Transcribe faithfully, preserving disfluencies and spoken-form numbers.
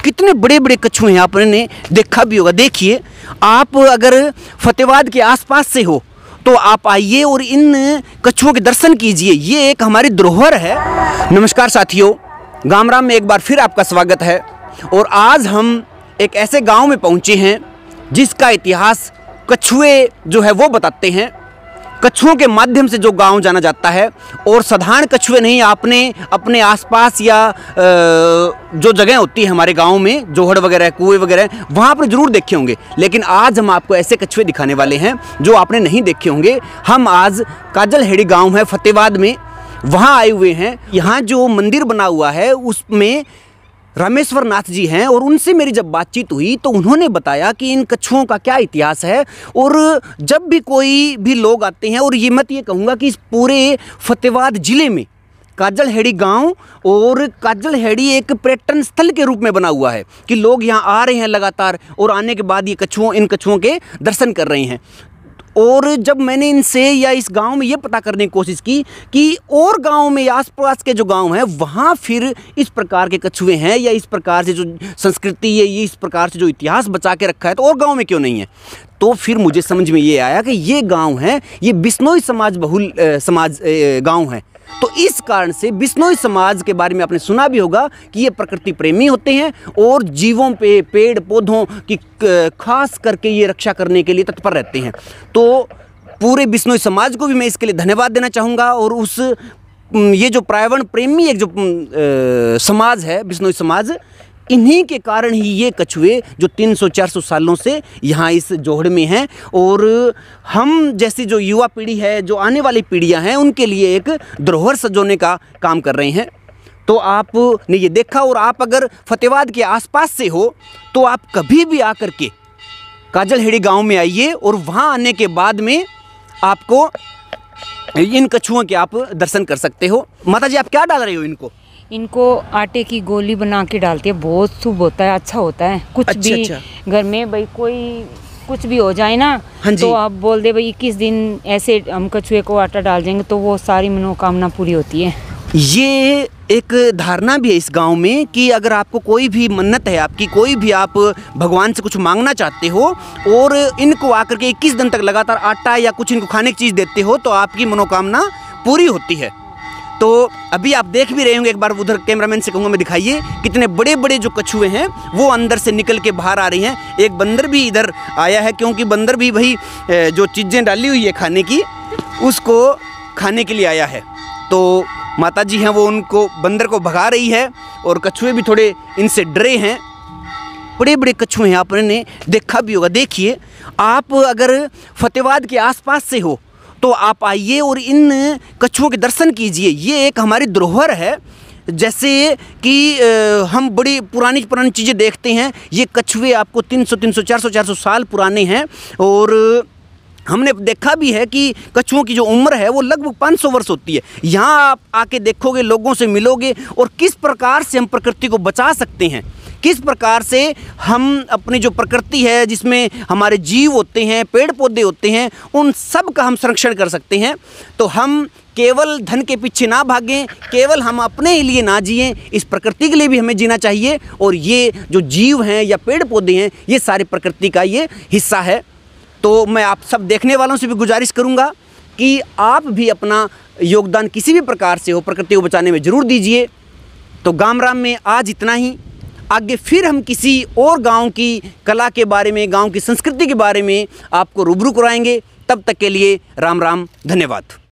कितने बड़े बड़े कछुए हैं, आपने देखा भी होगा। देखिए, आप अगर फतेहाबाद के आसपास से हो तो आप आइए और इन कछुओं के दर्शन कीजिए। ये एक हमारी धरोहर है। नमस्कार साथियों, गामराम में एक बार फिर आपका स्वागत है। और आज हम एक ऐसे गांव में पहुंचे हैं जिसका इतिहास कछुए जो है वो बताते हैं। कछुओं के माध्यम से जो गांव जाना जाता है, और साधारण कछुए नहीं, आपने अपने आसपास या जो जगह होती है हमारे गांव में, जोहड़ वगैरह, कुएं वगैरह, वहाँ पर जरूर देखे होंगे। लेकिन आज हम आपको ऐसे कछुए दिखाने वाले हैं जो आपने नहीं देखे होंगे। हम आज काजलहेड़ी गांव है फतेहाबाद में, वहाँ आए हुए हैं। यहाँ जो मंदिर बना हुआ है उसमें रामेश्वर नाथ जी हैं, और उनसे मेरी जब बातचीत हुई तो उन्होंने बताया कि इन कछुओं का क्या इतिहास है। और जब भी कोई भी लोग आते हैं, और ये मत ये कहूँगा कि इस पूरे फतेहाबाद ज़िले में काजलहेड़ी गांव और काजलहेड़ी एक पर्यटन स्थल के रूप में बना हुआ है कि लोग यहाँ आ रहे हैं लगातार, और आने के बाद ये कछुओं इन कछुओं के दर्शन कर रहे हैं। और जब मैंने इनसे या इस गांव में ये पता करने की कोशिश की कि और गांव में या आसपास के जो गांव हैं वहाँ फिर इस प्रकार के कछुए हैं, या इस प्रकार से जो संस्कृति है, ये इस प्रकार से जो इतिहास बचा के रखा है, तो और गांव में क्यों नहीं है। तो फिर मुझे समझ में ये आया कि ये गांव है, ये बिश्नोई समाज बहुल समाज गांव है। तो इस कारण से बिश्नोई समाज के बारे में आपने सुना भी होगा कि ये प्रकृति प्रेमी होते हैं और जीवों पे, पेड़ पौधों की खास करके ये रक्षा करने के लिए तत्पर रहते हैं। तो पूरे बिश्नोई समाज को भी मैं इसके लिए धन्यवाद देना चाहूँगा। और उस ये जो पर्यावरण प्रेमी एक जो आ, समाज है बिश्नोई समाज, इन्हीं के कारण ही ये कछुए जो तीन सौ चार सौ सालों से यहाँ इस जोहड़ में हैं, और हम जैसी जो युवा पीढ़ी है, जो आने वाली पीढ़ियाँ हैं, उनके लिए एक धरोहर सजोने का काम कर रहे हैं। तो आपने ये देखा, और आप अगर फतेहाबाद के आसपास से हो तो आप कभी भी आकर के काजलहेड़ी गांव में आइए, और वहाँ आने के बाद में आपको इन कछुओं के आप दर्शन कर सकते हो। माता जी, आप क्या डाल रहे हो इनको? इनको आटे की गोली बना के डालती है। बहुत शुभ होता है, अच्छा होता है। कुछ अच्छा, भी अच्छा। घर में भाई कोई कुछ भी हो जाए ना, हाँ तो आप बोल दे भाई इक्कीस दिन ऐसे हम कछुए को आटा डाल देंगे तो वो सारी मनोकामना पूरी होती है। ये एक धारणा भी है इस गांव में कि अगर आपको कोई भी मन्नत है, आपकी कोई भी, आप भगवान से कुछ मांगना चाहते हो और इनको आकर के इक्कीस दिन तक लगातार आटा या कुछ इनको खाने की चीज़ देते हो तो आपकी मनोकामना पूरी होती है। तो अभी आप देख भी रहे होंगे, एक बार उधर कैमरामैन से कहूँगा मैं दिखाइए, कितने बड़े बड़े जो कछुए हैं वो अंदर से निकल के बाहर आ रही हैं। एक बंदर भी इधर आया है, क्योंकि बंदर भी वही जो चीज़ें डाली हुई है खाने की, उसको खाने के लिए आया है। तो माता जी हैं वो उनको, बंदर को भगा रही है, और कछुए भी थोड़े इनसे डरे हैं। बड़े बड़े कछुए हैं, आपने देखा भी होगा। देखिए, आप अगर फतेहाबाद के आसपास से हो तो आप आइए और इन कछुओं के दर्शन कीजिए। ये एक हमारी धरोहर है। जैसे कि हम बड़ी पुरानी पुरानी चीज़ें देखते हैं, ये कछुए आपको तीन सौ तीन सौ चार सौ चार सौ साल पुराने हैं। और हमने देखा भी है कि कछुओं की जो उम्र है वो लगभग पाँच सौ वर्ष होती है। यहाँ आप आके देखोगे, लोगों से मिलोगे, और किस प्रकार से हम प्रकृति को बचा सकते हैं, किस प्रकार से हम अपनी जो प्रकृति है जिसमें हमारे जीव होते हैं, पेड़ पौधे होते हैं, उन सब का हम संरक्षण कर सकते हैं। तो हम केवल धन के पीछे ना भागें, केवल हम अपने लिए ना जिएं, इस प्रकृति के लिए भी हमें जीना चाहिए। और ये जो जीव हैं या पेड़ पौधे हैं, ये सारी प्रकृति का ये हिस्सा है। तो मैं आप सब देखने वालों से भी गुजारिश करूँगा कि आप भी अपना योगदान किसी भी प्रकार से हो प्रकृति को बचाने में ज़रूर दीजिए। तो गामराम में आज इतना ही। आगे फिर हम किसी और गांव की कला के बारे में, गांव की संस्कृति के बारे में आपको रूबरू कराएंगे। तब तक के लिए राम राम, धन्यवाद।